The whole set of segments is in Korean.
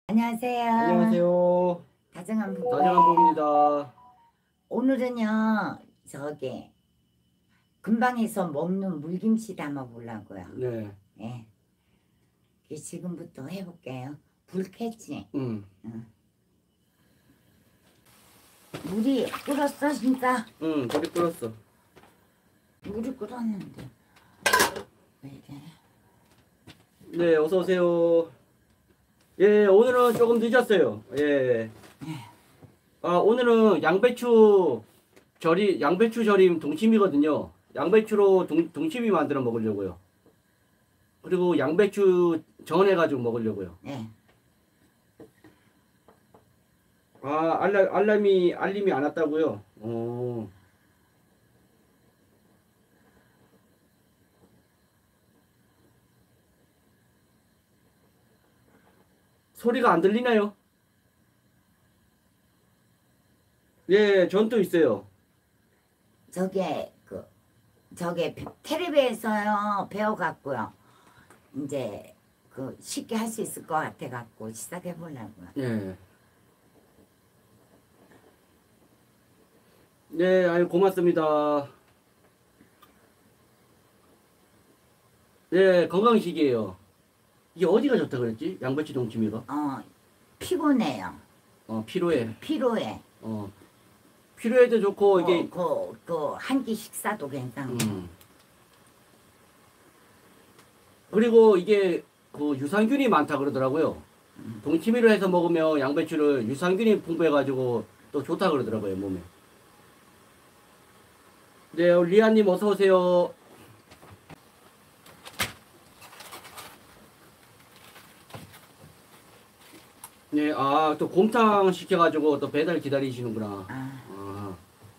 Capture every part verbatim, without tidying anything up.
안녕하세요. 안녕하세요. 다정한 부부. 다정한 부부입니다. 오늘은요, 저기 금방에서 먹는 물김치 담아보려고요. 네. 예. 이 지금부터 해볼게요. 불 켰지? 응. 응. 물이 끓었어, 진짜? 응, 물이 끓었어. 물이 끓었는데 왜 이래? 네, 어서 오세요. 예, 오늘은 조금 늦었어요. 예. 아, 오늘은 양배추 절임, 양배추 절임 동치미거든요. 양배추로 동, 동치미 만들어 먹으려고요. 그리고 양배추 전해가지고 먹으려고요. 예. 아, 알람, 알람이, 알림이 안 왔다고요? 어. 소리가 안 들리나요? 예, 전도 있어요. 저게 그 저게 텔레비에서요 배워갖고요. 이제 그 쉽게 할 수 있을 것 같아갖고 시작해보려고요. 예. 네, 아유, 고맙습니다. 네, 건강식이에요. 이게 어디가 좋다 그랬지? 양배추 동치미가? 어, 피곤해요. 어, 피로에. 피로해. 어, 피로에도 좋고, 이게, 그, 그, 그, 한 끼 식사도 괜찮고. 음. 그리고 이게, 그, 유산균이 많다 그러더라고요. 동치미를 해서 먹으면 양배추를 유산균이 풍부해가지고 또 좋다 그러더라고요, 몸에. 네, 리아님 어서오세요. 네, 아, 또 곰탕 시켜가지고 또 배달 기다리시는구나. 아, 아.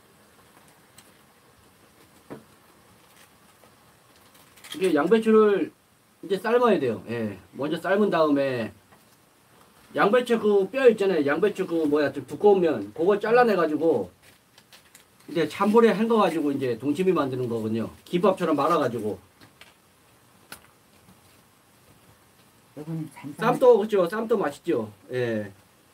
이게 양배추를 이제 삶아야 돼요. 예. 먼저 삶은 다음에 양배추 그 뼈 있잖아요. 양배추 그 뭐야 좀 두꺼운 면 그거 잘라내가지고 이제 찬물에 헹궈가지고 이제 동치미 만드는 거거든요. 김밥처럼 말아가지고. 요거는 잔 쌈도 그죠? 쌈도 맛있죠. 예.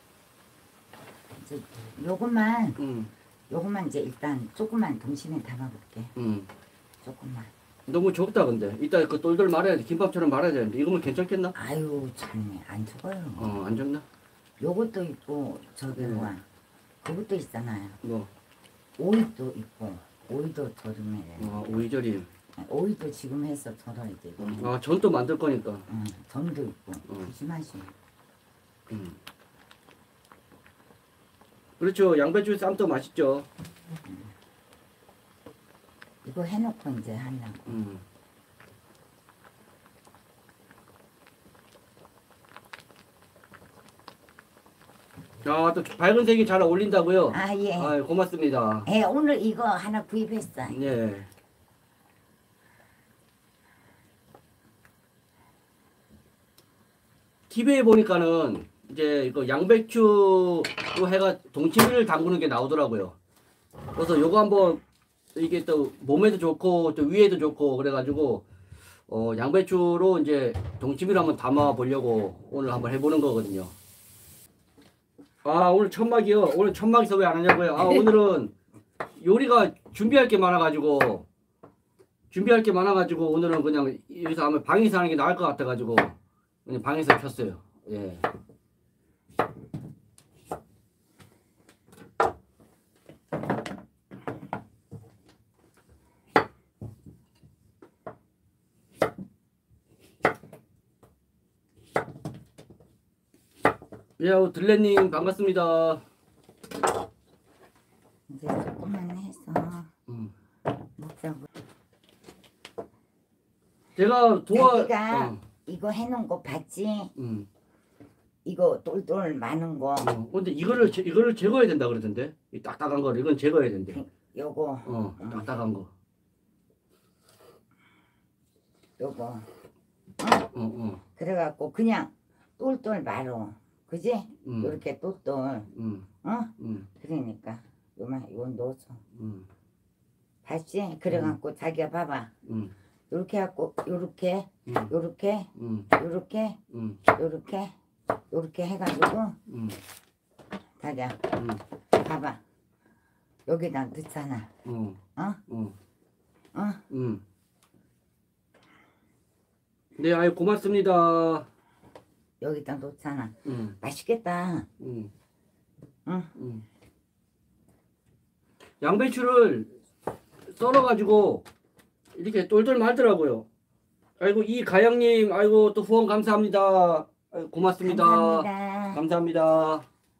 이제 요것만, 음, 요것만 이제 일단 조금만 동심에 담아볼게. 음. 조금만. 너무 적다 근데. 이따 그 똘똘 말아야 돼. 김밥처럼 말아야 되는데 이거면 괜찮겠나? 아유, 참네. 안 죽어요. 어, 안 적나? 요것도 있고, 저기 네. 뭐야. 그것도 있잖아요. 뭐, 오이도 있고, 오이도 덜으면 돼. 어, 오이절임. 오이도 지금 해서 덜어야 되고. 아, 전도 만들 거니까. 응, 전도 있고. 어. 조심하시오. 음. 그렇죠. 양배추 쌈도 맛있죠. 이거 해놓고 이제 하려고. 음. 아, 또 밝은 색이 잘 어울린다고요? 아, 예. 아, 고맙습니다. 예, 오늘 이거 하나 구입했어. 네. 티비에 보니까는 이제 이거 양배추로 해가 동치미를 담그는 게 나오더라고요. 그래서 요거 한번 이게 또 몸에도 좋고 또 위에도 좋고 그래가지고 어 양배추로 이제 동치미를 한번 담아 보려고 오늘 한번 해보는 거거든요. 아, 오늘 천막이요. 오늘 천막에서 왜 안 하냐고요? 아, 오늘은 요리가 준비할 게 많아가지고 준비할 게 많아가지고 오늘은 그냥 여기서 하면 방에서 하는 게 나을 것 같아가지고 그냥 방에서 켰어요. 예. 예, 어, 들레님 반갑습니다. 이제 조금만 해서 음. 먹자고. 제가 도와. 자기가 어, 이거 해놓은 거 봤지? 음. 이거 똘똘 많은 거. 어, 근데 이거를 제, 이거를 제거해야 된다 그러던데. 이 딱딱한 거를 이건 제거해야 된대. 요거, 어, 음. 딱딱한 거. 요거. 어, 어. 그래갖고 그냥 똘똘 말어. 그지? 음. 요렇게 똘똘. 음. 어? 음. 그러니까 요만 이건 넣어서. 음. 봤지? 그래갖고 자기가 봐봐. 음. 요렇게 갖고 요렇게 음. 요렇게 음. 요렇게 음. 요렇게 요렇게 해가지고 음. 자기야 음. 봐봐 여기다 넣잖아. 어. 어? 어. 어? 음. 네, 아유 고맙습니다. 여기다 놓잖아. 음. 맛있겠다. 음. 응. 음. 양배추를 썰어가지고 이렇게 똘똘 말더라고요. 아이고 이가영님, 아이고 또 후원 감사합니다. 아이고, 고맙습니다. 감사합니다. 감사합니다.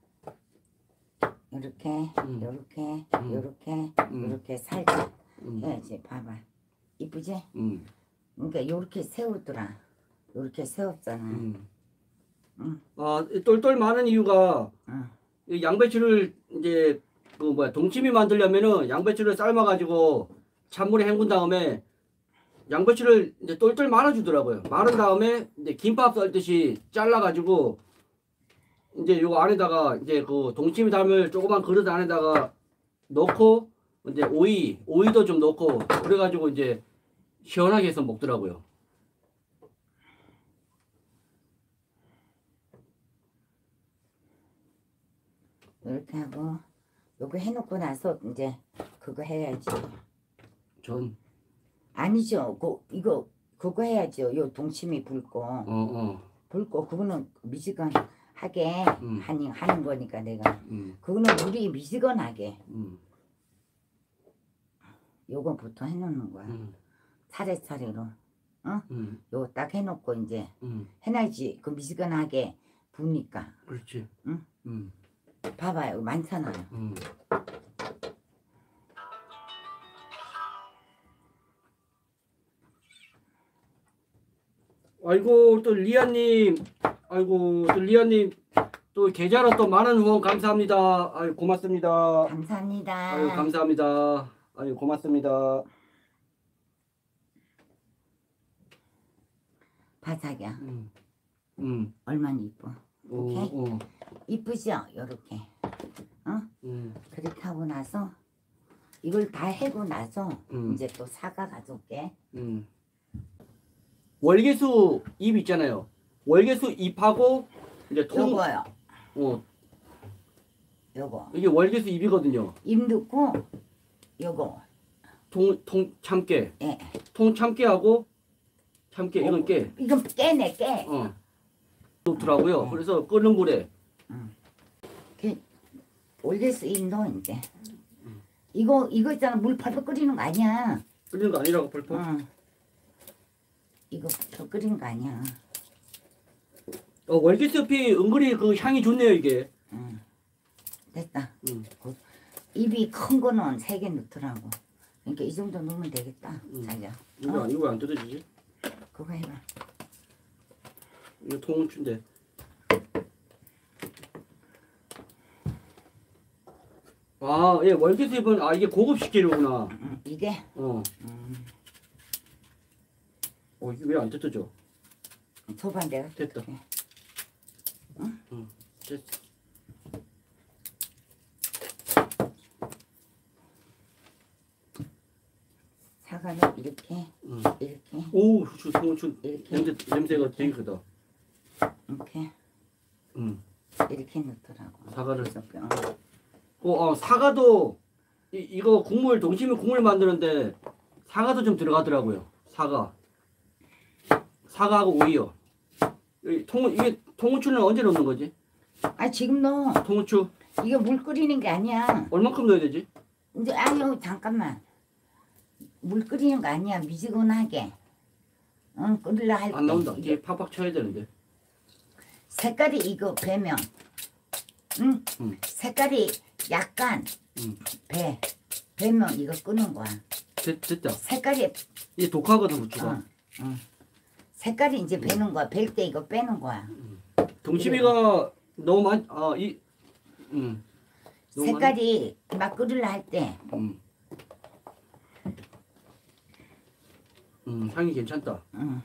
요렇게 음. 요렇게 음. 요렇게 음. 요렇게 살짝 음. 해야지. 봐봐 이쁘지? 음. 그러니까 요렇게 세우더라. 요렇게 세웠잖아. 음. 응. 아, 똘똘 많은 이유가 응. 이 양배추를 이제 그 뭐야 동치미 만들려면은 양배추를 삶아가지고 찬물에 헹군 다음에 양배추를 이제 똘똘 말아주더라고요. 마른 다음에 이제 김밥 썰듯이 잘라가지고 이제 요 안에다가 이제 그 동치미 담을 조그만 그릇 안에다가 넣고 이제 오이 오이도 좀 넣고 그래가지고 이제 시원하게 해서 먹더라고요. 이렇게 하고 요거 해놓고 나서 이제 그거 해야지. 전 아니죠. 그 이거 그거 해야죠. 요 동치미 붉고 어 어. 붉고 그거는 미지근하게 음. 하니 하는 거니까 내가 음. 그거는 물이 미지근하게 음. 요거 보통 해놓는 거야. 음. 차례차례로. 어? 음. 요거 딱 해놓고 이제 음. 해놔야지. 그 미지근하게 부니까. 그렇지. 응? 음. 봐봐요. 많잖아요. 음. 아이고 또 리아님, 아이고 또 리아님 또 계좌로 또 많은 후원 감사합니다. 아유 고맙습니다. 감사합니다. 아유 감사합니다. 아유 고맙습니다. 봐 자기야. 음. 음. 얼마나 이뻐. 오, 오케이? 어. 이쁘죠? 요렇게. 어? 음. 그렇게 하고 나서 이걸 다 해고 나서 음. 이제 또 사과 가져올게. 음. 월계수 잎 있잖아요. 월계수 잎하고 이제 통, 요거요. 어, 요거. 이게 월계수 잎이거든요. 잎 넣고 요거. 통, 통 참깨. 예. 통 참깨하고 참깨 이건 어, 깨. 이건 깨네 깨. 어. 넣더라고요. 네. 그래서 끓는 물에 그 올게스 잎 넣어 이제. 이거 이거 있잖아. 물 펄펄 끓이는 거 아니야. 끓는 거 아니라고 펄펄. 응. 이거 펄펄 끓이는 거 아니야. 어, 월계수 잎이 은근히 그 향이 좋네요 이게. 응. 됐다. 음. 그 입이 큰 거는 세 개 넣더라고. 그러니까 이 정도 넣으면 되겠다. 음. 자기야. 이거 어? 이거 왜 안 뜯어지지? 그거 해봐. 이거 통후추인데. 아, 예, 월계수 잎은 아 이게 고급 식재료구나. 응. 이게. 어. 음. 어, 이게 왜 안 뜯어져? 소반 내가 됐다. 뜯을게. 응, 됐어. 사과는 이렇게 응. 이렇게 오, 후추, 통후추 이렇게 냄새 냄새가 되게 크다. 이렇게 응. 이렇게 넣더라고. 사과를. 그래서 어. 어, 어, 사과도 이, 이거 국물 동치미 국물 만드는데 사과도 좀 들어가더라고요. 사과. 사과하고 오이요. 이 통 이게 통후추는 언제 넣는 거지? 아 지금 넣어. 통후추 이거 물 끓이는 게 아니야. 얼만큼 넣어야 되지? 이제 아니요 잠깐만. 물 끓이는 거 아니야. 미지근하게. 응 끓일라 할 때. 안 나온다. 이게 뒤에 팍팍 쳐야 되는데. 색깔이 이거 배면. 응. 응. 색깔이 약간 응. 배. 배면 이거 끄는 거야. 됐, 됐다. 색깔이 이게 독하거든 후추가. 응. 응. 색깔이 이제 배는 거야. 벨 때 이거 빼는 거야. 동치미가 너무 많, 아, 이, 음. 너무 색깔이 막 끓일라 할 때. 많이- 음. 음, 향이 괜찮다. 응.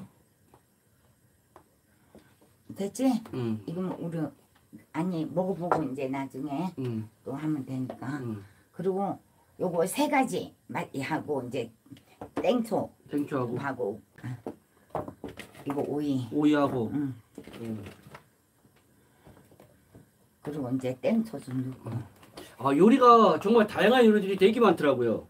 됐지? 음, 이거는 우리 아니 먹어보고 이제 나중에 음, 또 하면 되니까. 음. 그리고 요거 세 가지 맛이 하고 이제 땡초 생초하고 하고 아, 이거 오이. 오이하고. 응. 음. 그리고 이제 땡초 좀 넣고. 아 요리가 정말 다양한 요리들이 되게 많더라고요.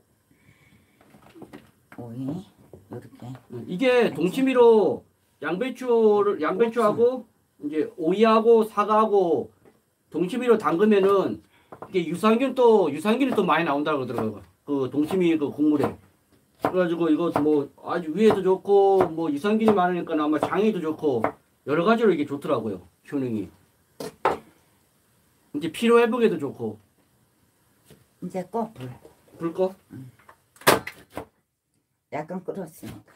오이 이렇게. 이게 동치미로 양배추를 양배추하고 이제 오이하고 사과하고 동치미로 담그면은 이게 유산균 또 유산균이 또 많이 나온다고 그러더라고요. 그 동치미 그 국물에. 그래가지고 이거 뭐 아주 위에도 좋고 뭐 유산균이 많으니까 아마 장에도 좋고 여러 가지로 이게 좋더라고요. 효능이. 이제 피로 회복에도 좋고. 이제 꺼 불. 불 꺼? 약간 끓었으니까.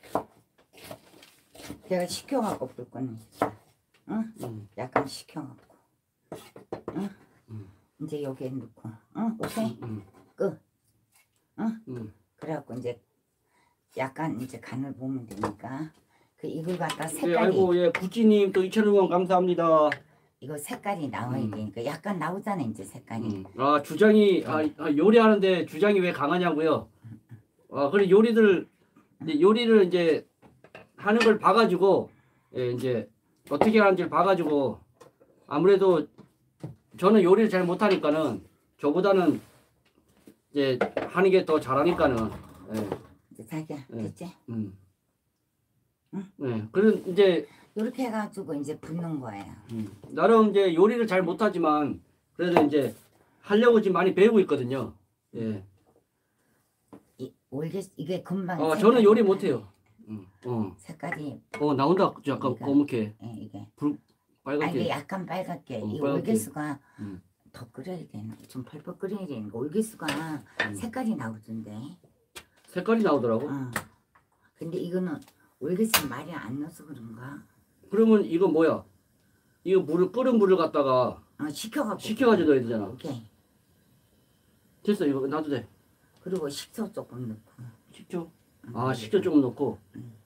내가 식혀갖고 불 꺼내. 응? 음. 약간 식혀갖고. 응? 음. 이제 여기에 넣고. 응? 오케이? 음. 끝. 응? 음. 그래갖고 이제 약간 이제 간을 보면 되니까. 그 이걸 갖다 네, 색깔이 아이고 예 구찌님 또 이천 원 감사합니다. 이거 색깔이 나와야 음. 되니까 약간 나오잖아 이제 색깔이. 음. 아 주장이 아, 아, 요리하는데 주장이 왜 강하냐고요? 아 그래 요리들 이제 요리를 이제 하는 걸 봐가지고 예, 이제 어떻게 하는지를 봐가지고 아무래도 저는 요리를 잘 못하니까는 저보다는 이제 하는 게 더 잘하니까는 예, 이제 자기야 네. 됐지? 음. 응? 네, 그런 이제 이렇게 해가지고 이제 붓는 거예요. 음, 나름 이제 요리를 잘 못하지만 그래도 이제 하려고 지금 많이 배우고 있거든요. 예. 이 올게 이게 금방. 어, 색깔이 저는 요리 나요. 못해요. 음, 어, 색깔이 어 나온다. 약간 그러니까. 검게, 예, 이게. 불 아 빨갛게. 이게 약간 빨갛게. 어, 이 빨갛게. 올개수가 음. 더 끓여야 되나? 좀 펄펄 끓여야 되는 거. 올개수가 음. 색깔이 나오던데. 색깔이 나오더라고. 어. 근데 이거는 올개수 말이 안 넣어서 그런가? 그러면 이거 뭐야? 이거 물을 끓은 물을 갖다가 어, 식혀갖고. 식혀가지고 넣어야 되잖아. 오케이. 됐어 이거 놔도 돼. 그리고 식초 조금 넣고. 식초. 응, 아 식초 조금 넣고.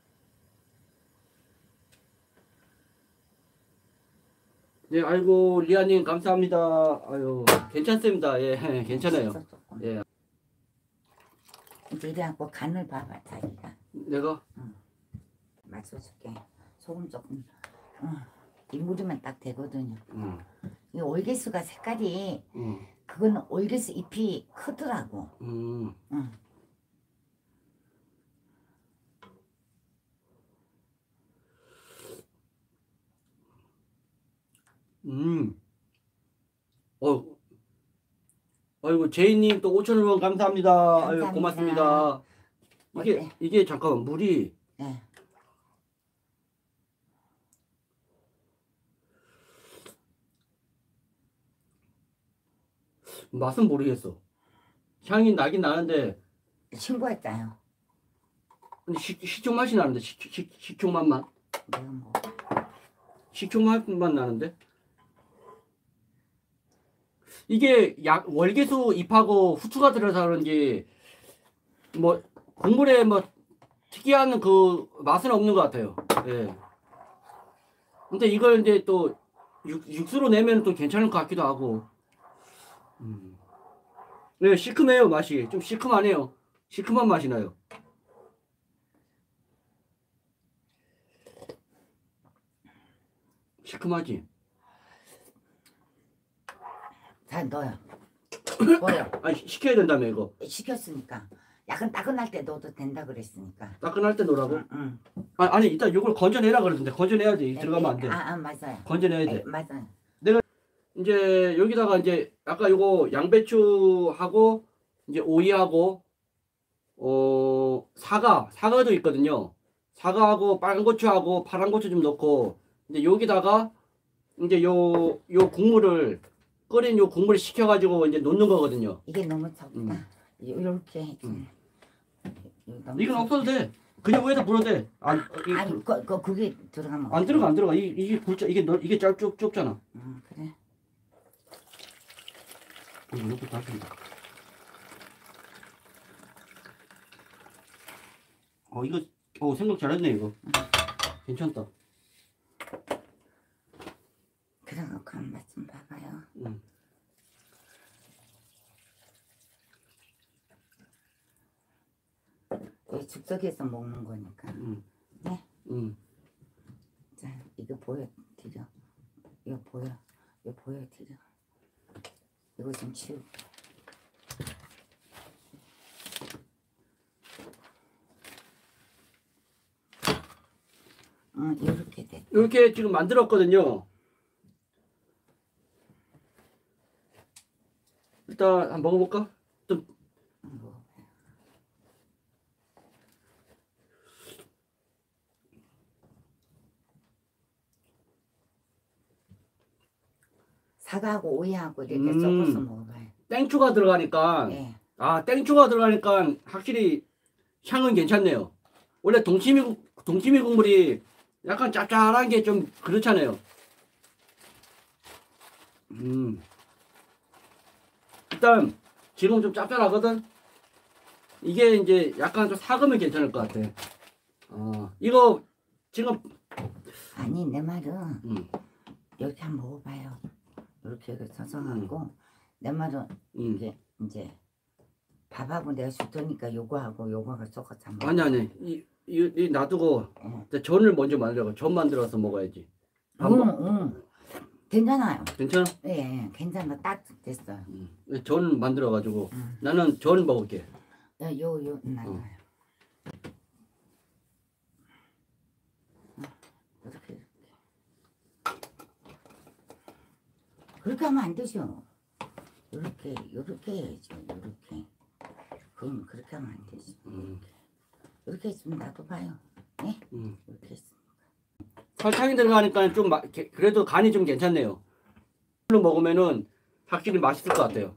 네 아이고 리아님 감사합니다. 아유 괜찮습니다. 예 괜찮아요. 식초 조금. 예 이제 이래갖고 간을 봐봐 자기가. 내가 맞춰줄게. 소금 조금. 어. 이 물이면 딱 되거든요. 음, 이 올개수가 색깔이 음, 그거는 올개수 잎이 크더라고. 음. 응. 음. 어, 아이고 제이님 또 오천 원 감사합니다. 아유 감사합니다. 고맙습니다. 이게 어때? 이게 잠깐만 물이 네. 맛은 모르겠어. 향이 나긴 나는데 신고했잖아요. 근데 식, 식초 맛이 나는데 식, 식, 식초 맛만 내가 뭐 식초 맛만 나는데 이게 약 월계수 잎하고 후추가 들어서 그런지 뭐 국물에 뭐 특이한 그 맛은 없는 것 같아요. 예. 근데 이걸 이제 또 육, 육수로 내면 또 괜찮을 것 같기도 하고. 음. 네, 시큼해요 맛이. 좀 시큼하네요. 시큼한 맛이 나요. 시큼하지? 다 넣어요. 넣어요. 아니 식혀야 된다며 이거. 식혔으니까. 약간 따끈할 때 넣어도 된다 그랬으니까. 따끈할 때 넣으라고? 응, 응. 아, 아니 이따 이걸 건져내라 그러던데 건져내야지 들어가면 안 돼. 아, 아 맞아요. 건져내야 돼. 에, 맞아요. 이제 여기다가 이제 아까 요거 양배추하고 이제 오이하고 어 사과 사과도 있거든요. 사과하고 빨간 고추하고 파란 고추 좀 넣고 이제 여기다가 이제 요 요 국물을 끓인 요 국물을 식혀가지고 이제 놓는 거거든요. 이게 너무 적다. 음. 이렇게 해지. 음. 이거 너무 이건 적다. 없어도 돼. 그냥 위에다 불어도 돼. 안 이- 아니, 그, 그, 그게 들어가면 안 들어가 안 들어가. 이 이게 굵자 이게 넓 이게 짧쭉 좁잖아. 응, 그래. 이거 넣고 닫힌다. 어 이거 어 생각 잘했네 이거. 괜찮다. 그래갖고 한 맛 좀 봐봐요. 음. 이거 즉석에서 먹는 거니까. 음. 네. 음. 자, 이거 보여드려. 이거 보여. 이거 보여드려. 치우고. 응, 이렇게 됐다. 이렇게 지금 만들었거든요. 일단 한번 먹어볼까? 좀 뭐. 사과하고 오이하고 이렇게 음. 섞어서 먹어봐요. 땡초가 들어가니까 예. 아 땡초가 들어가니까 확실히 향은 괜찮네요. 원래 동치미 국- 동치미 국물이 약간 짭짤한 게 좀 그렇잖아요. 음. 일단 지금 좀 짭짤하거든. 이게 이제 약간 좀 사으면 괜찮을 것 같아. 어 이거 지금 아니 내 말은 음, 이렇게 한번 먹어봐요. 이렇게 서서하고 내 말은 음. 이게 이제 밥하고 내가 줄 테니까 요거하고 요거를 섞어서 한번 아니 아니 이, 이, 이 놔두고 응. 이제 전을 먼저 만들어. 전 만들어서 먹어야지. 밥 응, 먹- 응. 괜찮아요. 괜찮아? 예, 예, 괜찮아. 딱 됐어요. 음. 전 만들어 가지고 응. 나는 전 먹을게. 야, 요, 요, 놔둬요. 응. 이렇게, 이렇게. 그렇게 하면 안 되죠. 이렇게, 이렇게 해야죠. 이렇게. 그럼 그렇게 하면 안 되죠. 음. 이렇게 했으면 놔둬봐요. 네? 음. 이렇게 했으면. 설탕이 들어가니까 좀 마, 게- 그래도 간이 좀 괜찮네요. 이걸로 먹으면은 확실히 맛있을 것 같아요.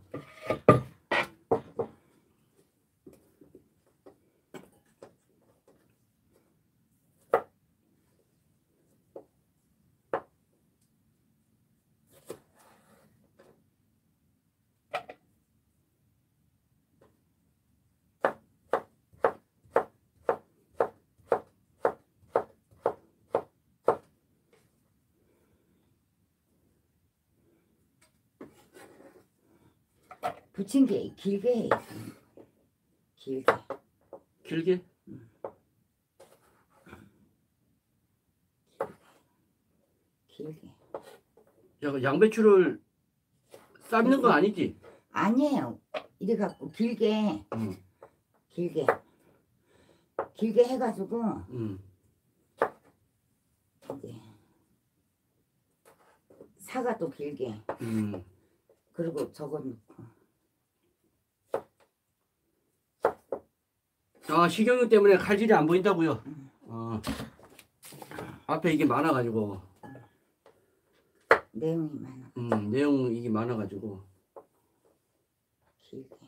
부침개 길게 해야지. 길게. 길게? 길게. 야, 양배추를 삶는 건 아니지? 아니에요. 이래 갖고 길게, 음. 길게. 길게 해가지고, 음. 이제 사과도 길게. 음. 그리고 저거 넣고. 아 식용유 때문에 칼질이 안 보인다고요? 음. 어. 앞에 이게 많아가지고 내용이 많아. 음, 내용 이게 많아가지고 길게.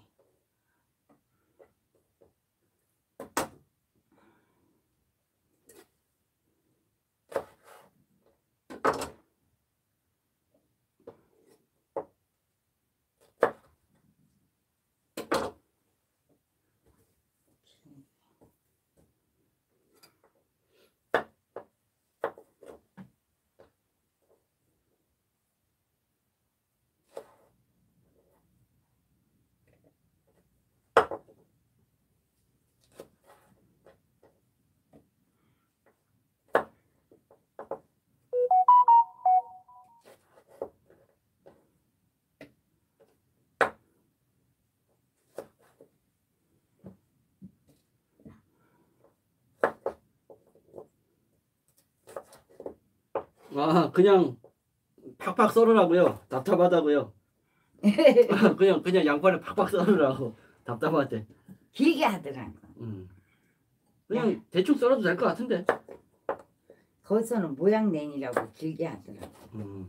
아 그냥 팍팍 썰으라고요. 답답하다고요. 그냥 그냥 양파를 팍팍 썰으라고. 답답할 때. 길게 하더라고. 음. 그냥 대충 썰어도 될 것 같은데. 거기서는 모양 내니라고 길게 하더라고. 음.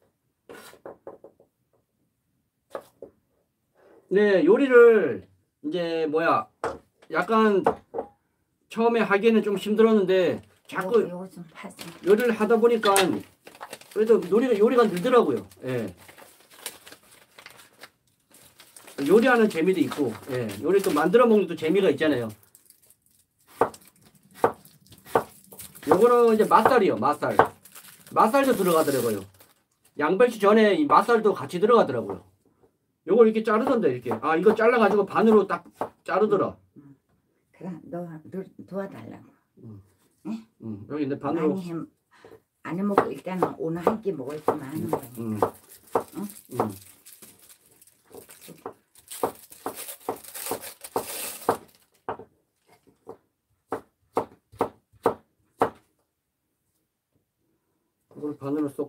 네 요리를 이제 뭐야 약간 처음에 하기에는 좀 힘들었는데 자꾸 요거, 요거 좀 파서. 요리를 하다 보니까 그래도 요리가 요리가 늘더라고요. 예. 요리하는 재미도 있고, 예. 요리 또 만들어 먹는 또 재미가 있잖아요. 요거는 이제 맛살이요, 맛살. 맛살도 들어가더라고요. 양배추 전에 이 맛살도 같이 들어가더라고요. 요걸 이렇게 자르던데 이렇게. 아 이거 잘라가지고 반으로 딱 자르더라. 그럼 너, 너 도와달라고. 음, 여기 내 반으로. 많이 해, 안 해먹고 일단은 오늘 한 끼 먹을 때만 하는 거야. 음, 응? 음.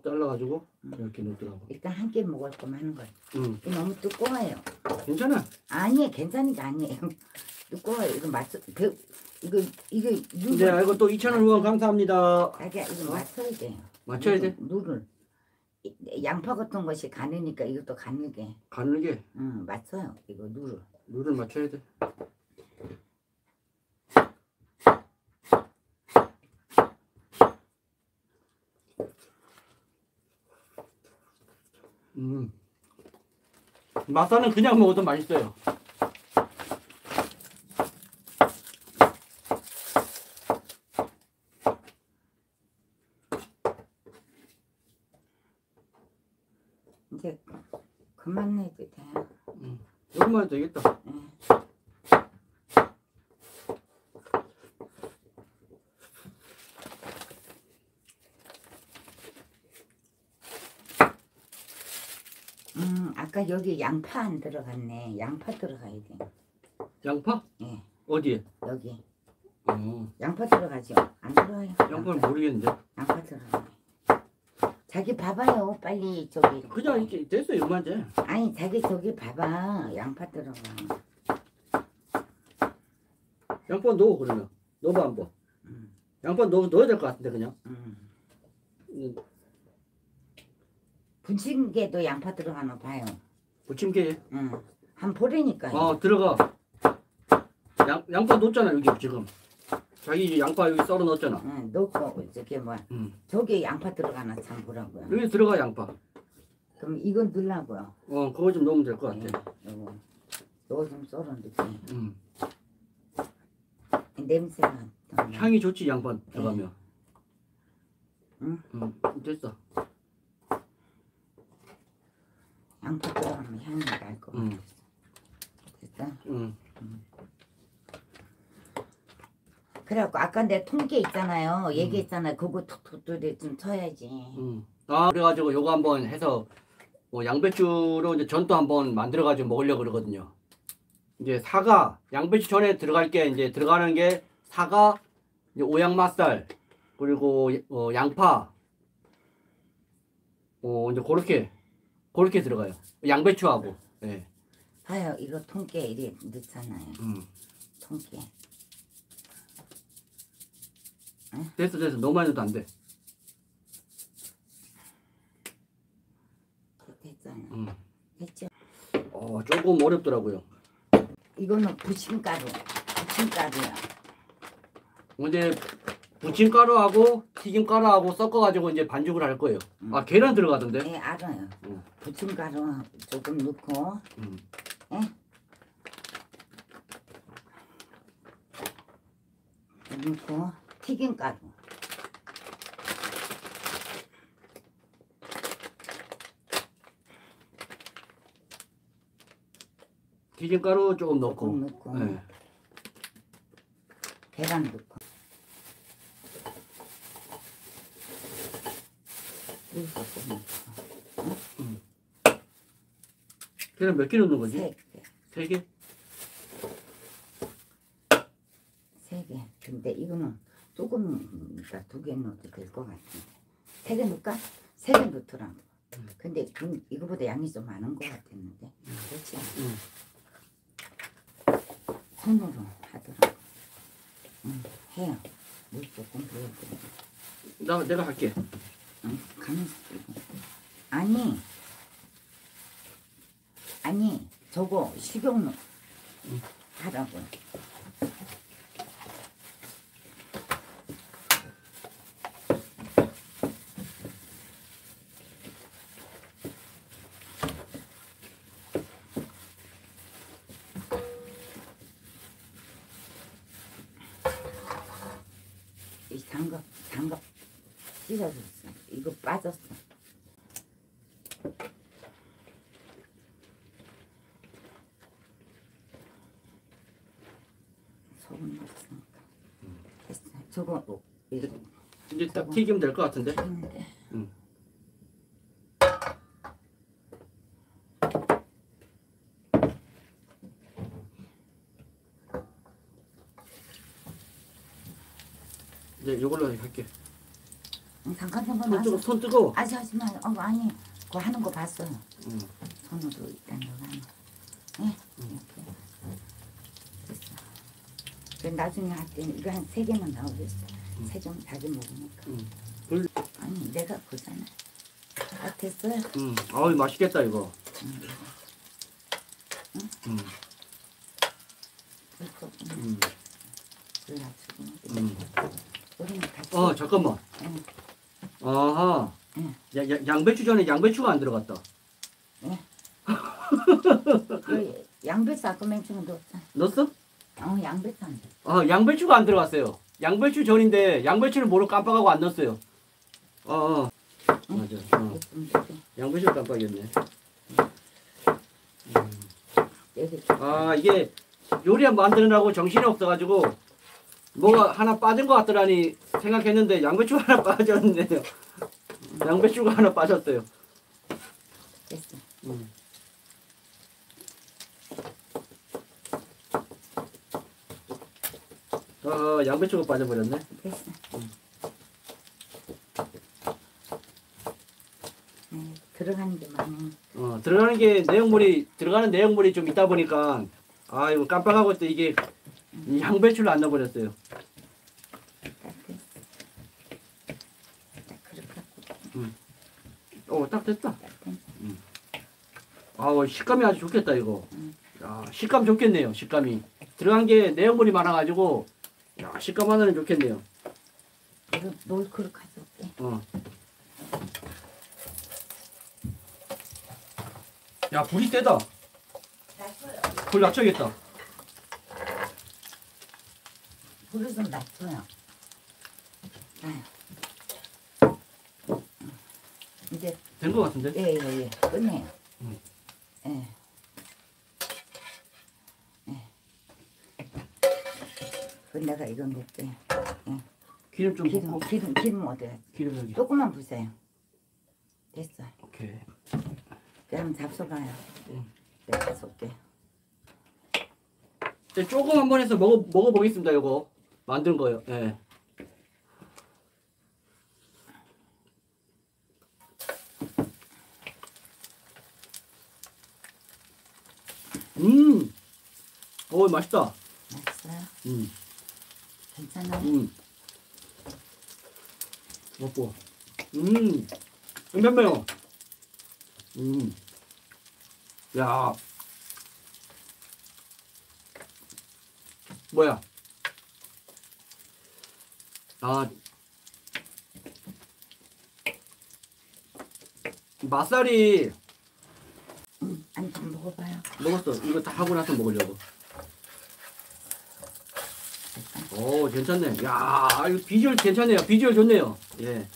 잘라가지고 이렇게 넣더라고. 일단 한 끼 먹을 거면 하는 거예요. 응. 이거 너무 두꺼워요. 괜찮아. 아니에요. 괜찮은 게 아니에요. 두꺼워요. 이거 맞춰. 그, 이거 이거 누를. 네, 이거 또 이천 원 후원 감사합니다. 자기야 이거 어? 맞춰야 돼요. 맞춰야 돼? 누를. 양파 같은 것이 가느니까 이것도 가늘게. 가늘게. 응 맞춰요. 이거 누를. 물을 맞춰야 돼. 음. 마사는 그냥 먹어도 맛있어요. 이제 그만 내도 돼요. 음. 조금만 해도 되겠다. 응. 음, 아까 여기 양파 안 들어갔네. 양파 들어가야 돼. 양파? 예, 어디에? 여기. 어. 양파 들어가죠? 안 들어가요. 양파는 모르겠는데. 양파 들어가네. 자기 봐봐요. 빨리 저기. 그냥 이렇게 됐어 이러면 돼. 아니, 자기 저기 봐봐. 양파 들어가. 양파 넣어 그러면. 넣어봐 한번. 음, 양파 넣어 넣어야 될 것 같은데 그냥. 음. 음, 부침개도 양파 들어가나 봐요. 부침개. 응. 한 보라니까요. 어 들어가. 양 양파 넣었잖아 여기 지금. 자기 이제 양파 여기 썰어 넣었잖아. 응, 넣고 저기 뭐 음. 저기 양파 들어가나 참 보라고요. 여기 들어가 양파. 그럼 이건 넣으려고요. 어 그거 좀 넣으면 될 것 예, 같아. 요거 요거 좀 썰어 넣게. 음. 냄새가 더 나. 향이 좋지 양파 들어가면. 응? 음 됐어. 양파 들어가면 향이 날 거. 음. 됐어? 음. 그래갖고 아까 내 통깨 있잖아요. 얘기했잖아요. 그거 툭툭 좀 쳐야지. 음. 아 그래가지고 요거 한번 해서 뭐 양배추로 이제 전도 한번 만들어가지고 먹으려고 그러거든요. 이제 사과, 양배추 전에 들어갈 게 이제 들어가는 게 사과, 이제 오양맛살, 그리고 어, 양파, 어 이제 그렇게 그렇게 들어가요. 양배추하고. 예. 봐요. 이거 통깨 이래 넣잖아요. 음. 통깨. 됐어 됐어 너무 많이 넣어도 안 돼. 됐잖아. 음. 됐죠? 어 조금 어렵더라고요. 이거는 부침가루. 부침가루야. 이제 부침가루하고 튀김가루하고 섞어가지고 이제 반죽을 할 거예요. 음. 아 계란 들어가던데? 네, 알아요. 음. 부침가루 조금 넣고, 음. 예? 넣고, 튀김가루. 튀김가루 조금 넣고. 조금 넣고, 네. 계란 넣고. 이거 조금 넣고. 계란 몇 개 넣는 거지? 세 개. 세 개? 세 개. 근데 이거는 조금, 그러니까 두 개 넣어도 될 것 같은데. 세 개 넣을까? 세 개 넣더라고. 근데 그, 이거보다 양이 좀 많은 것 같았는데. 그렇지 않아. 응. 손으로 하더라고. 응, 해요. 물 조금 부어드려. 나 내가 할게. 응, 가만있어. 아니, 아니, 저거 식용유 응. 하라고. 이 장갑, 장갑 찢어졌어. 이거 빠졌어. 소금 넣었으니까. 됐어. 저거, 어, 이거 이제 딱 튀기면 될 것 같은데? 튀는데. 응. 이제 이걸로 할게. 응, 잠깐 잠깐 손 뜨거, 와서. 손 뜨거. 아시 하지 마. 어 아니 그거 하는 거 봤어요. 응. 손으로 일단 여기 하나. 예. 이렇게. 됐어. 그 나중에 할 때 이거 한 세 개만 나오겠어. 세 점 자주 먹으니까. 응. 불. 아니 내가 그잖아. 아 됐어요. 응. 아우 맛있겠다 이거. 응. 응. 이거 응. 골라주고. 응. 우리는 같이. 아 잠깐만. 응. 아하. 응. 야, 야, 양배추 전에 양배추가 안 들어갔다. 예. 그 양배추 아까 맹충은 넣었잖아. 넣었어? 어 양배추 안 돼. 아 양배추가 안 들어갔어요. 양배추 전인데 양배추를 모르고 깜빡하고 안 넣었어요. 어, 어. 맞아. 어. 양배추 깜빡이었네. 여기 아 이게 요리 만드느라고 정신이 없어가지고 뭐가 하나 빠진 것 같더라니 생각했는데 양배추가 하나 빠졌네요. 양배추가 하나 빠졌어요. 됐어. 음. 아 양배추가 빠져버렸네. 됐어. 네, 들어가는 게 많이. 어 들어가는 게 내용물이 들어가는 내용물이 좀 있다 보니까 아 이거 깜빡하고 또 이게 이 양배추를 안 넣어버렸어요. 딱 됐어. 딱 그렇게 하고 어딱 됐다. 딱 됐어. 아우 식감이 아주 좋겠다 이거. 음. 야 식감 좋겠네요. 식감이 들어간 게 내용물이 많아가지고 야 식감 하나는 좋겠네요. 이거 놀 그릇 가져올게. 어. 야 불이 세다. 불 낮춰야겠다. 불을 좀 낮춰요. 아유. 이제 된 것 같은데? 예예예 예. 끝내요. 음. 예. 예. 그 내가 이거 넣을게. 기름 좀 기름 붓고. 기름 기름 얻어야. 기름 여기. 조금만 부세요. 됐어. 오케이. 그럼 잡숴봐요. 응. 내가 쏠게. 이제 조금 한번 해서 먹어 먹어 보겠습니다. 이거 만든 거요. 예. 음. 오 맛있다. 맛있어요? 음. 괜찮아요? 음. 먹고. 음. 엄청 매워. 음. 야. 뭐야? 아. 맛살이 응. 아니 좀 먹어봐요. 먹었어. 이거 다 하고 나서 먹으려고. 오, 괜찮네. 야, 이거 비주얼 괜찮네요. 비주얼 좋네요. 예.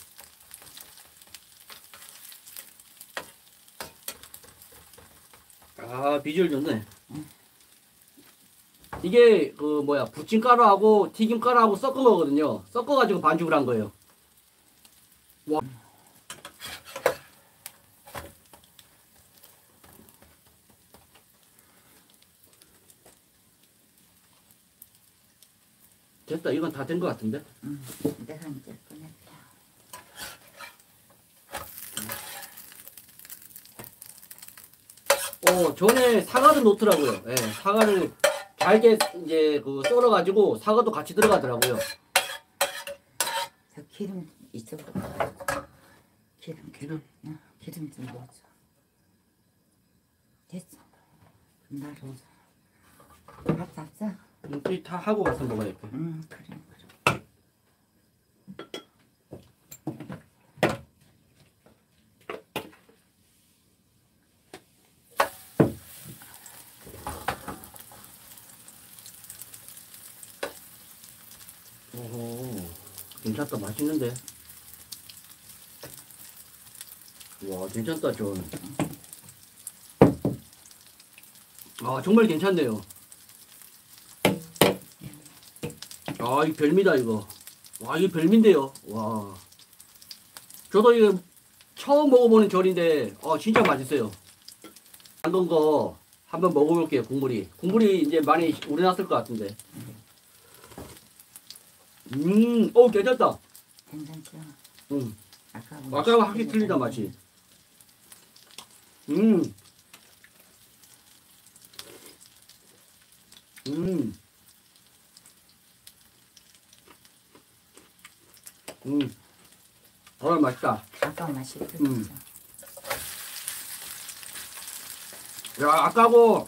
아, 비주얼 좋네. 이게 그 뭐야 부침가루하고 튀김가루하고 섞은 거거든요. 섞어가지고 반죽을 한 거예요. 와. 됐다. 이건 다 된 것 같은데. 응. 내가 이제 꺼낼게. 어, 전에 사과도 넣더라고요. 예, 사과를 잘게 이제 그 썰어가지고 사과도 같이 들어가더라고요. 저 기름 이쪽으로. 기름 기름? 응. 기름 좀 넣어줘. 됐어. 나로. 밥 잡자. 이다 하고 가서 먹어야겠다. 응 그래 그래. 오호, 괜찮다. 맛있는데. 와, 괜찮다, 전. 아, 정말 괜찮네요. 아, 이 별미다, 이거. 와, 이게 별미인데요. 와. 저도 이거 처음 먹어보는 절인데, 어, 진짜 맛있어요. 만든 거 한번 먹어볼게요, 국물이. 국물이 이제 많이 우려났을 것 같은데. 음, 어, 괜찮다. 괜찮죠? 음. 아까하고 아까와 확실히 틀리다 맛이. 음. 음. 음. 어 맛있다. 아까 맛이 틀리죠. 음. 야 아까고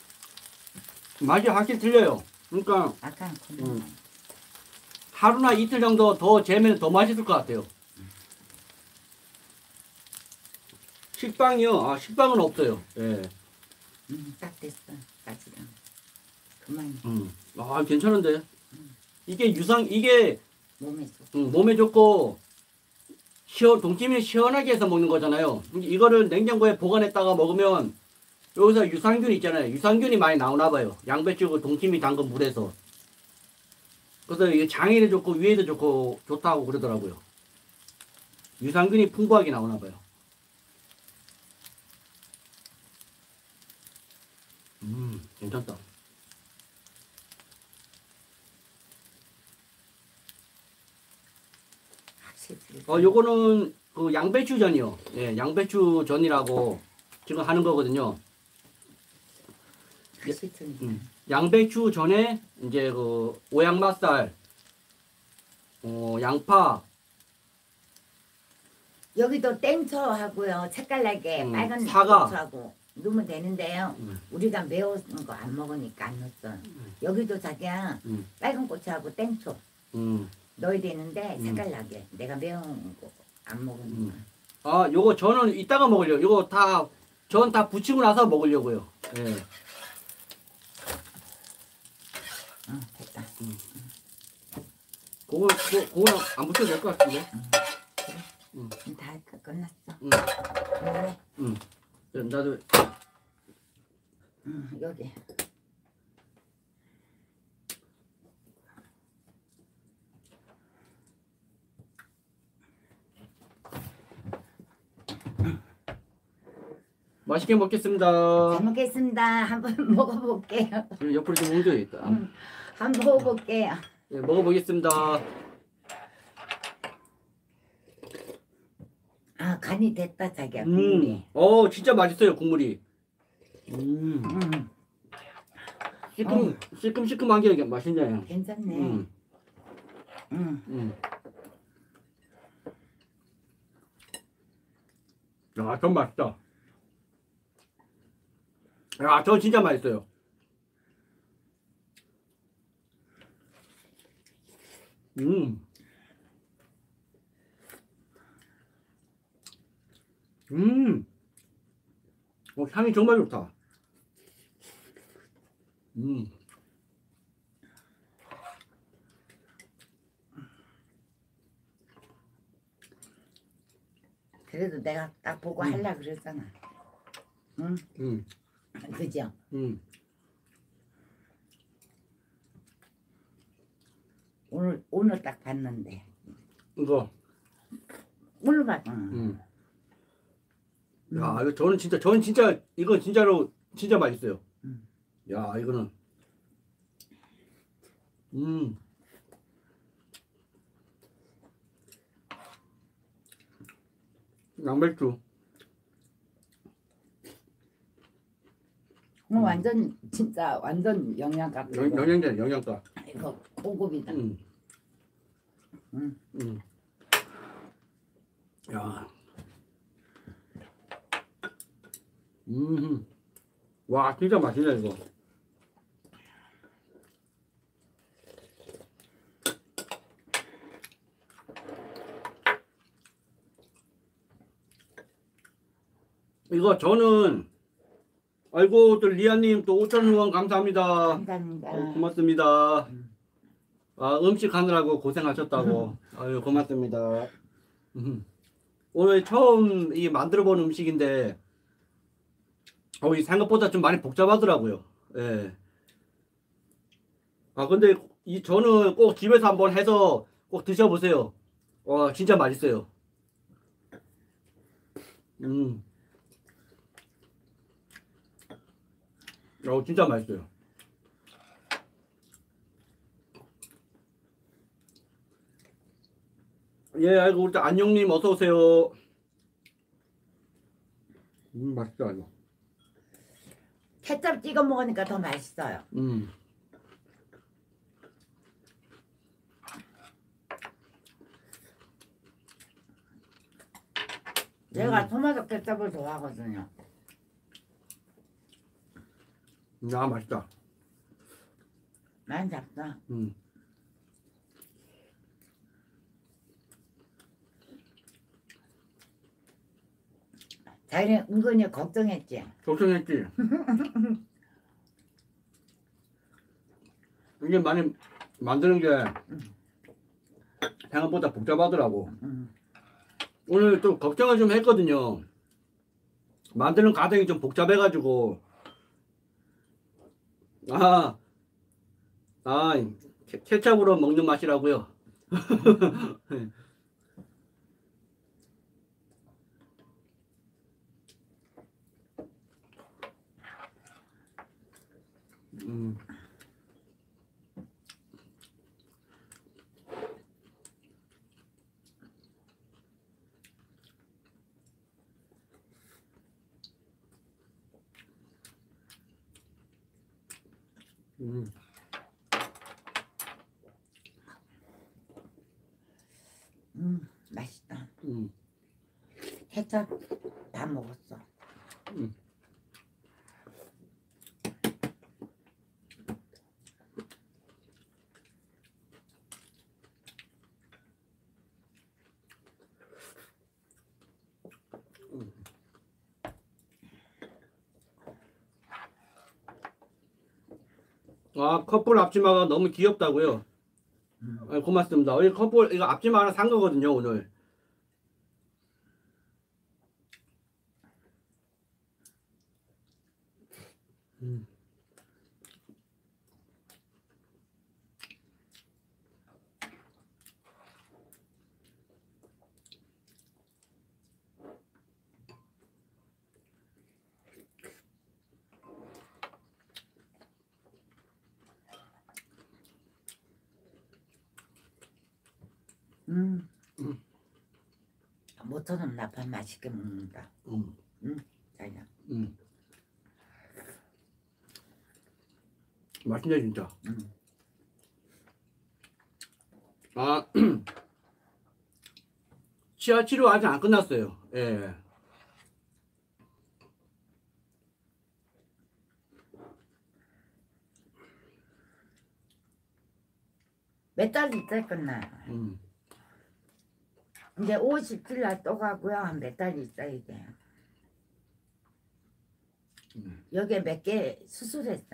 맛이 확실히 틀려요. 그러니까 아까는 그냥 음. 하루나 이틀 정도 더 재면 더 맛있을 것 같아요. 식빵이요? 아 식빵은 없어요. 예. 음, 딱 됐어. 까지랑 그만 음. 아 괜찮은데. 이게 유상 이게 몸에 좋. 음, 몸에 좋고 시원 동치미는 시원하게 해서 먹는 거잖아요. 이거를 냉장고에 보관했다가 먹으면 여기서 유산균 있잖아요. 유산균이 많이 나오나 봐요. 양배추 그 동치미 담근 물에서. 그래서 이게 장에도 좋고 위에도 좋고 좋다고 그러더라고요. 유산균이 풍부하게 나오나 봐요. 음, 괜찮다. 확실히 틀리죠. 어, 요거는 그 양배추전이요. 예, 양배추전이라고 지금 하는 거거든요. 확실히 틀리죠. 음, 양배추전에 이제 그 오양맛살, 어, 양파, 여기도 땡초하고요. 색깔나게 음, 빨간 사과. 고추하고 넣으면 되는데요. 음. 우리가 매운 거 안 먹으니까 안 넣었어. 여기도 자기야 음, 빨간 고추하고 땡초 음. 넣어야 되는데 음. 색깔나게. 내가 매운 거 안 먹으니까. 아, 요거 저는 이따가 먹으려고. 요거 다, 전 다 부치고 나서 먹으려고요. 예. 응, 됐다. 그거, 그거, 그거는 안 붙여도 될 것 같은데. 응, 다 끝- 끝났어. 음, 그래. 음. 나도, 응, 여기. 맛있게 먹겠습니다. 잘 먹겠습니다. 한번 먹어볼게요. 옆으로 좀 옮겨야겠다. 응, 한번 먹어볼게요. 예, 먹어보겠습니다. 아, 간이 됐다, 자기야. 음, 국물이. 어, 진짜 맛있어요, 국물이. 음, 음, 시큼, 시큼시큼한 게 맛있네요. 괜찮네. 음, 음. 음. 야, 전 맛있다. 야, 저 진짜 맛있어요. 음. 음. 어, 향이 정말 좋다. 음. 그래도 내가 딱 보고 음. 하려고 그랬잖아. 응? 음. 그죠? 음. 오늘, 오늘 딱 봤는데. 이거. 오늘 봤잖아. 음. 야, 이거 저는 진짜, 저는 진짜, 이거 진짜로, 진짜 맛있어요. 음. 야, 이거는. 음. 양배추. 어, 완전, 진짜, 완전 영양가. 영, 영양제, 영양가. 이거 고급이다. 음. 응. 음. 야. 음. 와, 진짜 맛있네, 이거. 이거 저는, 아이고, 또 리아님 또 오천 후원 감사합니다. 감사합니다. 어, 고맙습니다. 아, 음식 하느라고 고생하셨다고. 아유, 고맙습니다. 음. 오늘 처음 이 만들어 본 음식인데, 어, 이 생각보다 좀 많이 복잡하더라고요. 예. 아, 근데 이 저는 꼭 집에서 한번 해서 꼭 드셔보세요. 와, 진짜 맛있어요. 음. 어, 진짜 맛있어요. 예, 아이고 우리 안녕님 어서 오세요. 음, 맛있다 이거. 케첩 찍어 먹으니까 더 맛있어요. 음. 제가 음. 토마토 케첩을 좋아하거든요. 아, 맛있다. 많이 잡다. 음. 자기는 은근히 걱정했지. 걱정했지. 이게 많이 만드는 게 생각보다 복잡하더라고. 음. 오늘 또 걱정을 좀 했거든요. 만드는 과정이 좀 복잡해가지고. 아, 아, 케, 케첩으로 먹는 맛이라고요. 음. 음. 음, 맛있다. 음. 케첩 다 먹었어. 음. 아, 커플 앞치마가 너무 귀엽다고요. 음. 아, 고맙습니다. 이 커플 이거 앞치마 하나 산 거거든요 오늘. 음. 음. 음. 모처럼 나밥 맛있게 먹는다. 음. 음, 자기야. 음. 맛있네 진짜. 음. 아, 치아 치료 아직 안 끝났어요. 예. 몇 달 있다 끝나. 음. 이제 오십칠 날 또 가고요. 한 몇 달 있어야 돼. 음. 여기에 몇 개 수술했어.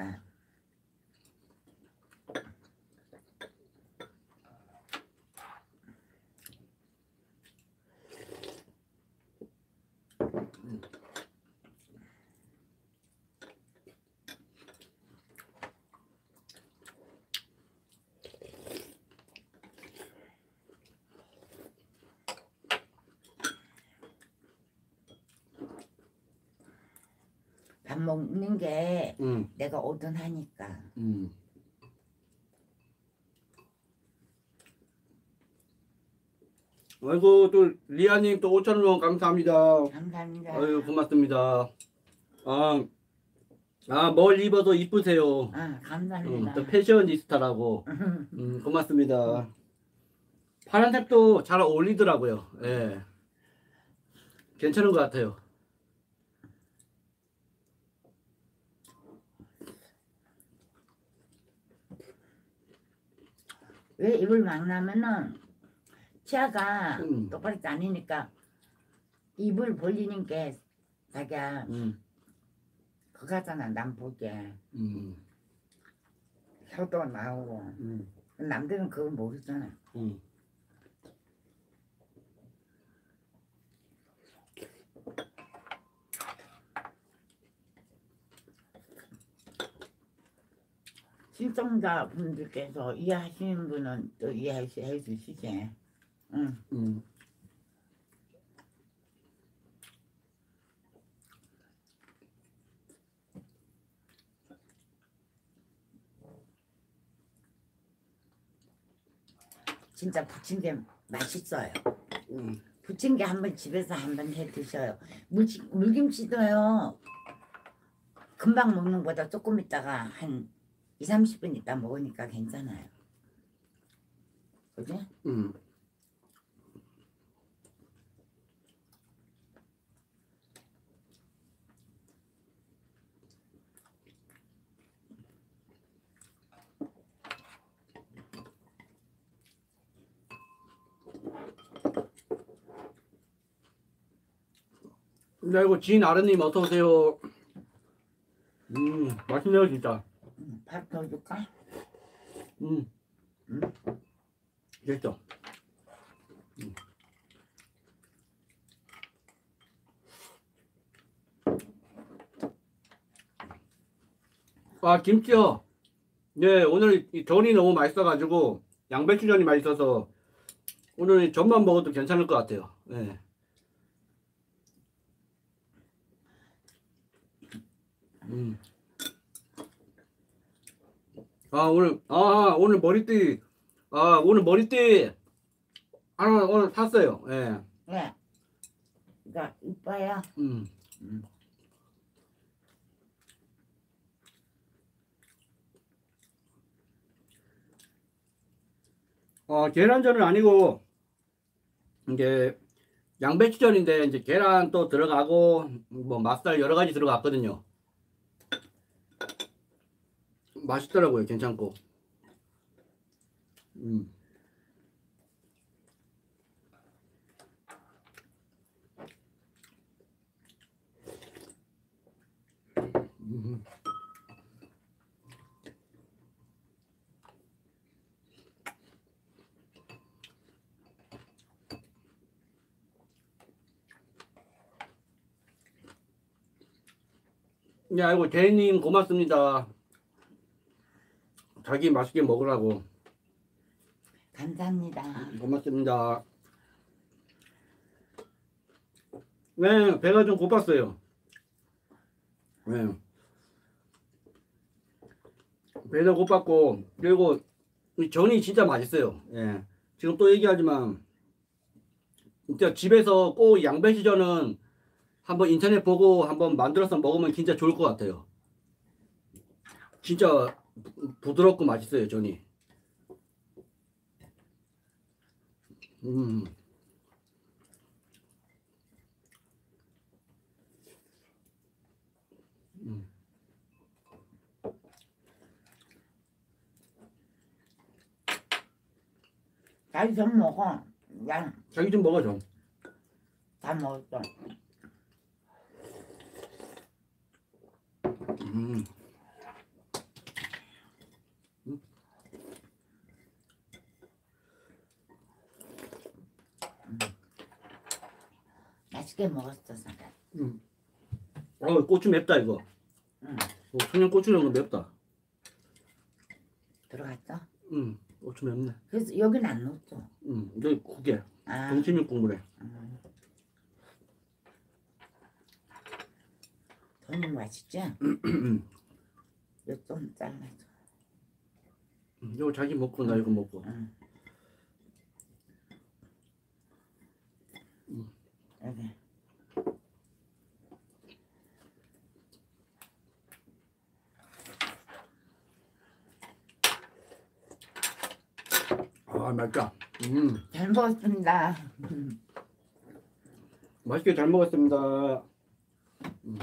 밥 먹는 게 음. 내가 오든하니까. 음. 아이고 또 리아님 또 오천 원 감사합니다. 감사합니다. 아유 고맙습니다. 아, 아, 뭘 입어도 이쁘세요. 아, 음, 감사합니다. 또 패셔니스타라고. 음, 고맙습니다. 파란색도 잘 어울리더라고요. 예. 괜찮은 것 같아요. 왜 입을 막 나면은 치아가 음. 똑바로 다니니까 입을 벌리는 게 자기야 음, 그거잖아. 남 보기에 음, 혀도 나오고 음, 남들은 그걸 모르잖아. 음. 시청자 분들께서 이해하시는 분은 또 이해해 주시지. 응. 음. 진짜 부침개 맛있어요. 음. 부침개 한번 집에서 한번 해 드셔요. 물, 물김치도요. 금방 먹는 것보다 조금 있다가 한 이, 삼십 분 있다 먹으니까 괜찮아요. 그지? 음. 네, 이거 진아르님 어서 오세요. 음, 맛있네요 진짜. 음, 밥 넣어줄까? 음, 음. 됐죠. 음. 아, 김치요. 네, 오늘 이 전이 너무 맛있어가지고 양배추전이 맛있어서 오늘 전만 먹어도 괜찮을 것 같아요. 네. 음. 아 오늘 아 오늘 머리띠 아 오늘 머리띠 하나 오늘 샀어요. 예. 네. 이거 이뻐요. 음. 음. 어 계란전은 아니고 이제 양배추전인데 이제 계란 또 들어가고 뭐 맛살 여러 가지 들어갔거든요. 맛있더라고요. 괜찮고. 음. 음. 네, 아이고 제이님 고맙습니다. 자기 맛있게 먹으라고. 감사합니다. 고맙습니다. 네, 배가 좀 고팠어요. 네. 배도 고팠고 그리고 이 전이 진짜 맛있어요. 예. 지금 또 얘기하지만 진짜 집에서 꼭 양배추전은 한번 인터넷 보고 한번 만들어서 먹으면 진짜 좋을 것 같아요. 진짜 부드럽고 맛있어요, 전이. 음. 음. 잘 좀 먹어. 난 자기 좀 먹어 좀. 다 먹었어. 음. 음. 맛있게 먹었어, 사람. 음. 어, 고추 맵다 이거. 응. 어, 청양 고추는 거 맵다. 들어갔어? 음. 고추 맵네. 그래서 여기는 안 넣었어. 음. 여기 국에 아. 동치미 국물에. 음. 너무 맛있지? 이거 좀 잘라줘. 음, 이거 자기 먹고 나 이거 먹고. 응. 음. 여기. 아, 맛있다. 음. 잘 먹었습니다. 맛있게 잘 먹었습니다. 음.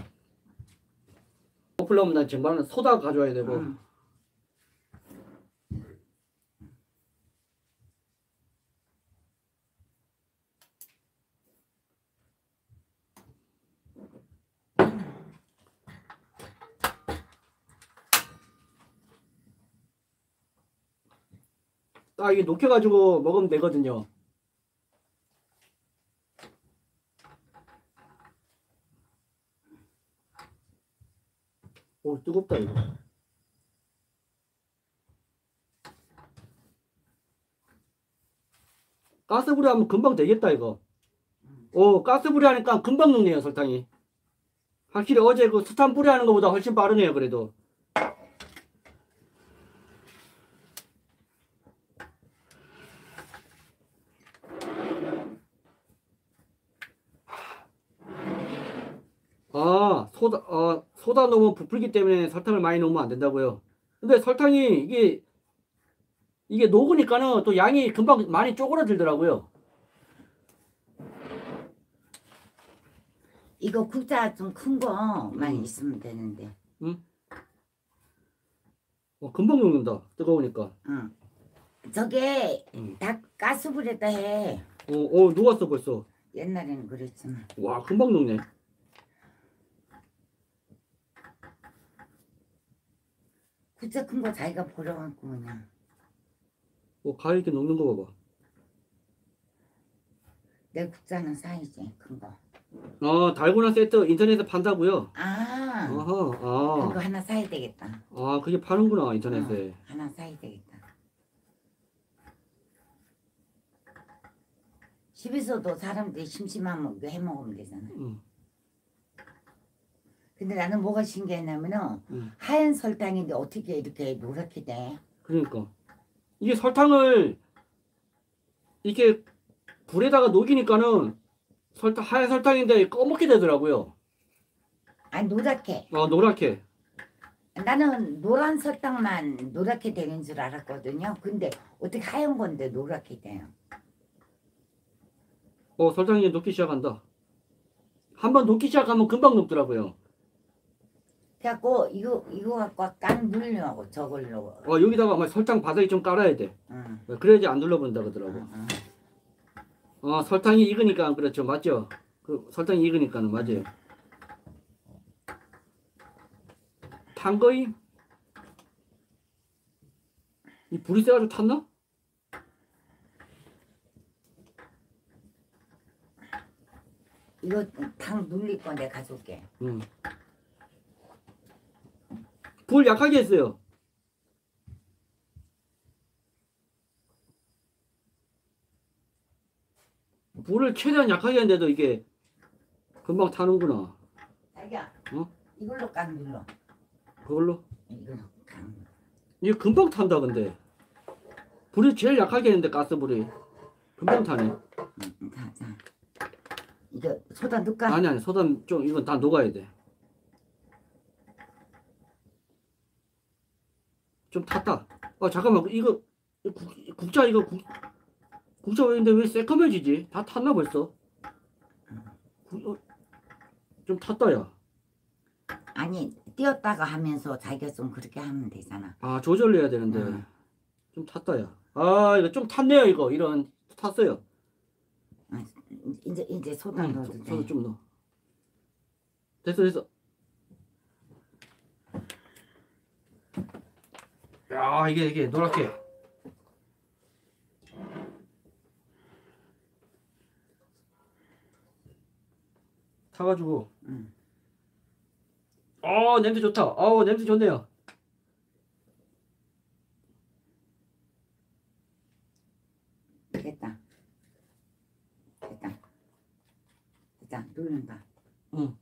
커플러면 난 정말 소다 가져와야 되고. 응. 딱 이게 녹여가지고 먹으면 되거든요. 오, 뜨겁다 이거. 가스불이 하면 금방 되겠다 이거. 오, 가스불이 하니까 금방 녹네요 설탕이. 확실히 어제 그 스탄 불이 하는 것보다 훨씬 빠르네요 그래도. 소다 어 소다 넣으면 부풀기 때문에 설탕을 많이 넣으면 안 된다고요. 근데 설탕이 이게 이게 녹으니까는 또 양이 금방 많이 쪼그라들더라고요. 이거 국자 좀 큰 거만 음. 있으면 되는데. 응? 어, 금방 녹는다. 뜨거우니까. 응. 저게 음. 다 가스불에다 해. 어, 어, 녹았어 벌써. 옛날에는 그랬지만. 와, 금방 녹네. 국자 큰 거 자기가 버려갖고 그냥. 어, 가 이렇게 녹는 거 봐봐. 내 국자는 사이즈 큰 거. 어, 달고나 세트 인터넷에 판다고요? 아, 어허, 그거 아, 하나 사야 되겠다. 아, 그게 파는구나 인터넷에. 어, 하나 사야 되겠다. 집에서도 사람들이 심심하면 이거 해 먹으면 되잖아. 응, 근데 나는 뭐가 신기했냐면은 응. 하얀 설탕인데 어떻게 이렇게 노랗게 돼? 그러니까 이게 설탕을 이렇게 불에다가 녹이니까는 설탕 하얀 설탕인데 검게 되더라고요. 아니 노랗게. 어, 노랗게. 나는 노란 설탕만 노랗게 되는 줄 알았거든요. 근데 어떻게 하얀 건데 노랗게 돼요? 어, 설탕이 녹기 시작한다. 한번 녹기 시작하면 금방 녹더라고요. 그래갖고 이거 이거 갖고 깡 누르려고 저걸로. 어, 여기다가 아마 설탕 바닥에 좀 깔아야 돼. 응, 그래야지 안 눌러본다 그러더라고. 응, 응. 어, 설탕이 익으니까 그렇죠. 맞죠? 그 설탕이 익으니까는 맞아요. 탄 거이? 이 불이 세가지고 탔나? 이거 당 눌릴 거 내가 가져올게. 응. 불 약하게 했어요. 불을 최대한 약하게 했는데도 이게 금방 타는구나. 자기야, 어? 이걸로 깡 눌러. 그걸로? 이걸로 깡 눌러. 이게 금방 탄다 근데. 불이 제일 약하게 했는데 가스불이 금방 타네. 응, 자, 자. 이거 소다 넣을까? 아니 아니 소다 좀 이건 다 녹아야 돼. 좀 탔다. 아 잠깐만 이거 국, 국자 이거 국, 국자 왜인데 왜 새까매지지? 다 탔나 벌써? 구- 어, 좀 탔다 야. 아니 띄었다가 하면서 자기가 좀 그렇게 하면 되잖아. 아 조절해야 되는데 응. 좀 탔다 야. 아 이거 좀 탔네요 이거 이런 탔어요. 아, 이제 이제 소다 응, 넣어도 소- 돼. 소다 좀 넣어. 됐어 됐어. 야 이게 이게 노랗게. 타가지고. 응. 어 냄새 좋다. 어 냄새 좋네요. 됐다. 됐다. 됐다. 누른다. 응.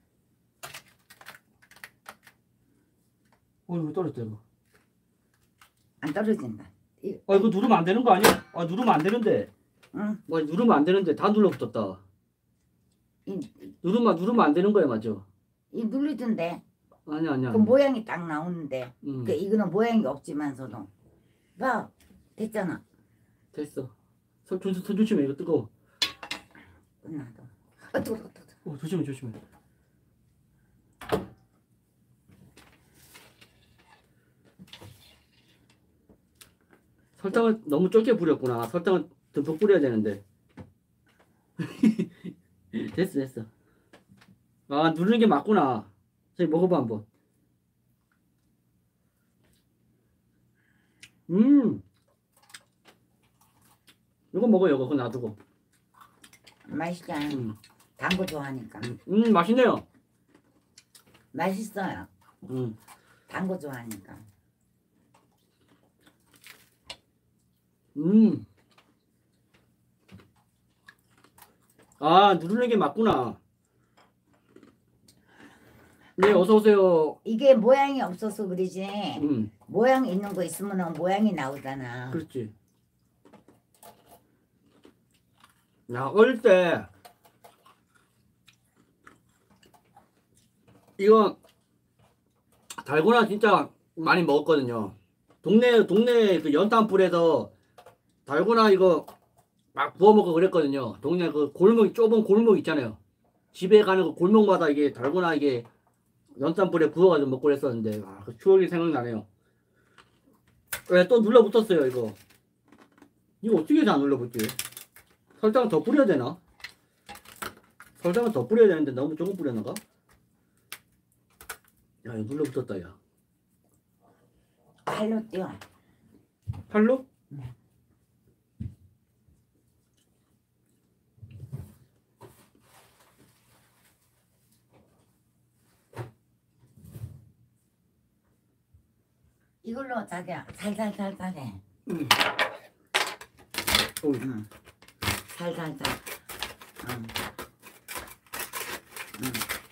어 이거 떨어졌다 이거. 안 떨어진다. 이, 아 이거 누르면 안 되는 거 아니야? 아 누르면 안 되는데. 응. 와 누르면 안 되는데 다 눌러붙었다. 이, 누르면 누르면 안 되는 거야 맞죠? 이 누르던데. 아니 아니야. 그 모양이 딱 나오는데. 응. 그 이거는 모양이 없지만서도. 봐. 됐잖아. 됐어. 손, 손, 손 조심해 이거 뜨거워. 끝나도. 아, 뜨거워, 뜨거워, 뜨거워. 어, 조심해 조심해. 설탕을 너무 적게 뿌렸구나. 설탕을 듬뿍 뿌려야 되는데. 됐어 됐어. 아 누르는 게 맞구나. 저기 먹어봐 한번. 음. 이거 먹어 이거 그거 놔두고. 맛있다. 음. 단 거 좋아하니까. 음 맛있네요. 맛있어요. 음. 단 거 좋아하니까. 음. 아 누르는 게 맞구나. 네 어서 오세요. 이게 모양이 없어서 그러지. 음. 모양 있는 거 있으면 모양이 나오잖아. 그렇지. 야 어릴 때 이거 달고나 진짜 많이 먹었거든요. 동네 동네 그 연탄불에서 달고나 이거 막 구워 먹고 그랬거든요. 동네 그 골목 좁은 골목 있잖아요. 집에 가는 그 골목마다 이게 달고나 이게 연탄불에 구워가지고 먹고 그랬었는데 아, 그 추억이 생각나네요. 왜 또 눌러붙었어요 이거. 이거 어떻게 다 눌러붙지? 설탕 더 뿌려야 되나? 설탕은 더 뿌려야 되는데 너무 조금 뿌렸나가? 야 이거 눌러붙었다 야. 칼로 띄워. 팔로? 이걸로 자기야 살살살살 해. 음. 응. 살살살. 응. 응.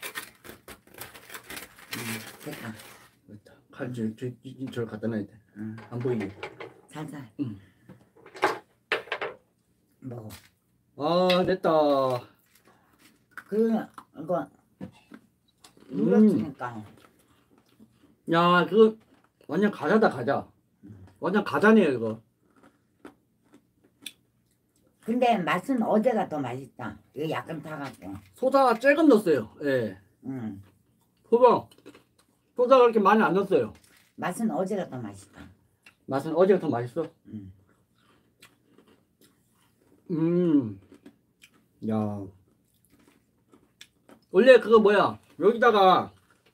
응. 됐다. 됐다. 칼 저, 저, 저, 저를 갖다 놔야 돼. 응. 안 보이게. 살살. 응. 먹어. 아 됐다. 그 이거 눌렀으니까. 야 그거 완전 가자다 가자. 완전 가자네요 이거. 근데 맛은 어제가 더 맛있다. 이거 약간 타갖고. 소다 조금 넣었어요. 예. 응. 소다 소다가 그렇게 많이 안 넣었어요. 맛은 어제가 더 맛있다. 맛은 어제가 더 맛있어. 응. 음. 야. 원래 그거 뭐야? 여기다가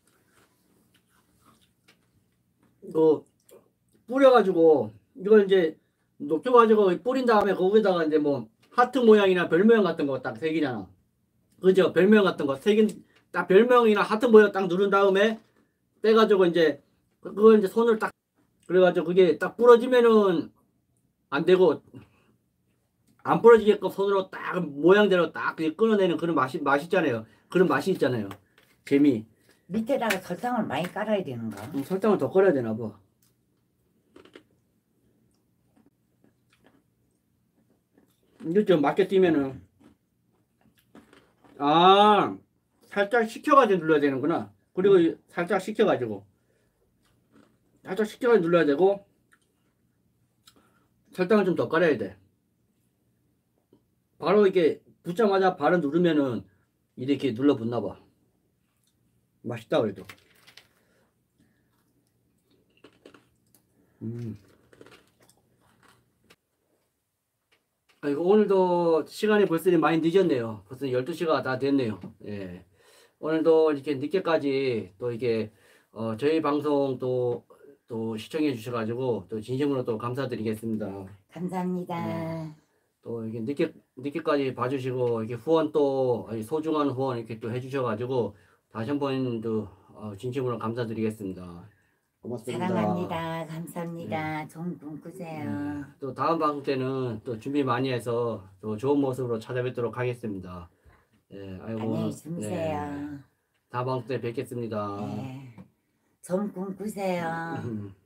이거 뿌려가지고 이걸 이제 녹여가지고 뿌린 다음에 거기다가 이제 뭐 하트 모양이나 별 모양 같은 거 딱 새기잖아. 그죠? 별 모양 같은 거 새긴 딱 별명이나 하트 모양 딱 누른 다음에 빼가지고 이제 그걸 이제 손을 딱 그래가지고 그게 딱 부러지면은 안 되고 안 부러지게끔 손으로 딱 모양대로 딱 끊어내는 그런 맛이 맛있잖아요. 그런 맛이 있잖아요. 재미. 밑에다가 설탕을 많이 깔아야 되는가? 음, 설탕을 더 꺼려야 되나 봐. 이거 좀 맞게 뛰면은 아 살짝 식혀가지고 눌러야 되는구나. 그리고 살짝 식혀가지고 살짝 식혀가지고 눌러야 되고 설탕을 좀 더 깔아야 돼. 바로 이렇게 붙자마자 바로 누르면은 이렇게 눌러붙나 봐. 맛있다 그래도. 음. 아이고 오늘도 시간이 벌써 많이 늦었네요. 벌써 열두 시가 다 됐네요. 예. 오늘도 이렇게 늦게까지 또 이게 어 저희 방송 또 또 시청해 주셔가지고 또 진심으로 또 감사드리겠습니다. 감사합니다. 네. 또 이렇게 늦게 늦게까지 봐주시고 이렇게 후원 또 소중한 후원 이렇게 또 해주셔가지고 다시 한번 또 어, 진심으로 감사드리겠습니다. 고맙습니다. 사랑합니다. 감사합니다. 네. 좋은 꿈 꾸세요. 네. 또 다음 방송 때는 또 준비 많이 해서 또 좋은 모습으로 찾아뵙도록 하겠습니다. 네, 아이고, 안녕히 주무세요. 네. 다음 방송 때 뵙겠습니다. 네. 좋은 꿈 꾸세요.